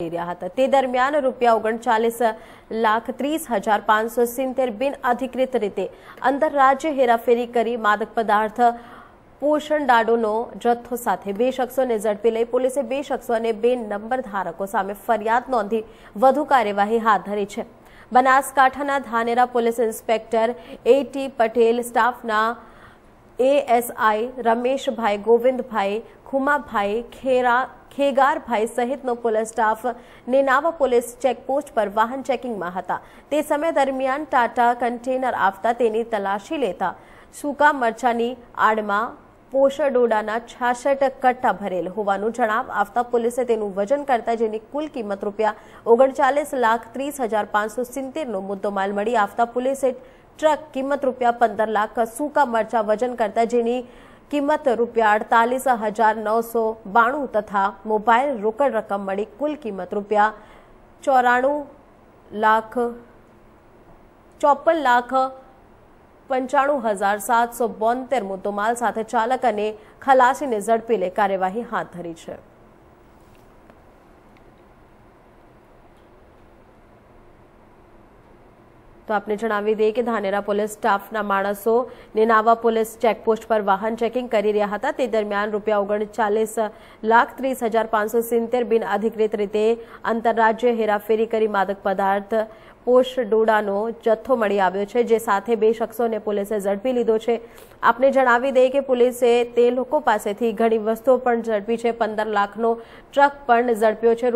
તે દરમિયાન ₹39,30,570 બિનઅધિકૃત રીતે આંતરરાજ્ય હેરાફેરી કરી માદક પદાર્થ પોષણ દાડોનો જથ્થો સાથે 2 શખ્સોને ઝડપી લઈ પોલીસે 2 શખ્સો અને 2 નંબર ધારકો સામે ફરિયાદ નોંધી વધુ કાર્યવાહી હાથ ધરી છે। બનાસકાંઠાના Dhanera police inspector A.T. Patel, સ્ટાફના ASI રમેશભાઈ, ગોવિંદભાઈ, ખુમાભાઈ, ખેગારભાઈ સહિતનો police staff Nenava police checkpost પર વાહન ચેકિંગમાં હતા। તે સમય દરમિયાન ટાટા કન્ટેનર આવતા તેની તલાશી લેતા સૂકા મરચાની આડમાં પોષણ ડોડાના 66 કટ્ટા ભરેલ હોવાનું જણાવ આવતા પોલીસે તેનું વજન કરતા જેની કુલ કિંમત ₹39,30,570 નો મુદ્દોમાલ મળી આવતા પોલીસે ટ્રક કિંમત ₹15 લાખ, સૂકા મરચા વજન કરતા જેની કિંમત ₹48,992 તથા મોબાઈલ રોકડ રકમ મળી કુલ કિંમત ₹54,95,772 મુદ્દોમાલ સાથે ચાલક અને ખલાસીને ઝડપી લઈ કાર્યવાહી હાથ ધરી છે। તો આપને જણાવી દઈએ કે ધાનેરા પોલીસ સ્ટાફના માણસો નેનાવા પોલીસ ચેકપોસ્ટ પર વાહન ચેકિંગ કરી રહ્યા હતા। તે દરમિયાન ₹39,30,570 બિનઅધિકૃત રીતે આંતરરાજ્ય હેરાફેરી કરી માદક પદાર્થ પોષણ ડોડાનો જથ્થો મળી આવ્યો છે, જે સાથે 2 શખ્સોને પોલીસે ઝડપી લીધો છે। આપને જણાવી દઈએ કે પોલીસે તે લોકો પાસેથી ઘણી વસ્તુઓ પણ ઝડપી છે। 15 લાખનો ટ્રક પણ ઝડપ્યો છે।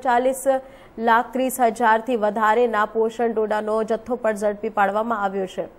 ₹39,30,000થી વધારેના પોષણ ડોડાનો જથ્થો પણ ઝડપી પાડવામાં આવ્યો છે।